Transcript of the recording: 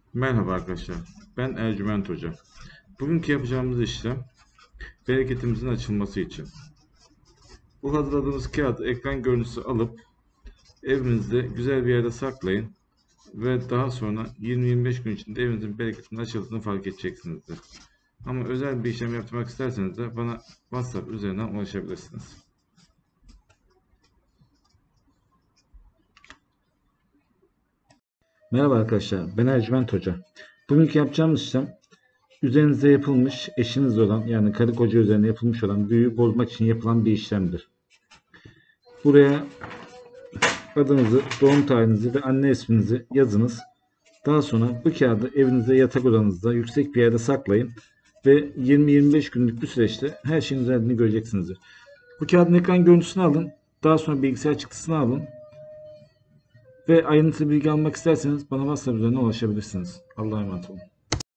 Merhaba arkadaşlar, ben Ercüment Hoca. Bugünkü yapacağımız işlem bereketimizin açılması için. Bu hazırladığımız kağıdı ekran görüntüsü alıp evinizde güzel bir yerde saklayın ve daha sonra 20-25 gün içinde evinizin bereketinin açıldığını fark edeceksinizdir. Ama özel bir işlem yapmak isterseniz de bana WhatsApp üzerinden ulaşabilirsiniz. Merhaba arkadaşlar, ben Ercüment Hoca. Bugünkü yapacağımız işlem, üzerinize yapılmış, eşinizle olan yani karı koca üzerine yapılmış olan büyüyü bozmak için yapılan bir işlemdir. Buraya adınızı, doğum tarihinizi ve anne isminizi yazınız. Daha sonra bu kağıdı evinizde yatak odanızda yüksek bir yerde saklayın ve 20-25 günlük bir süreçte her şeyin düzeldiğini göreceksinizdir. Bu kağıdın ekran görüntüsünü alın, daha sonra bilgisayar çıktısını alın ve ayrıntılı bilgi almak isterseniz bana WhatsApp üzerinden ulaşabilirsiniz. Allah'a emanet olun.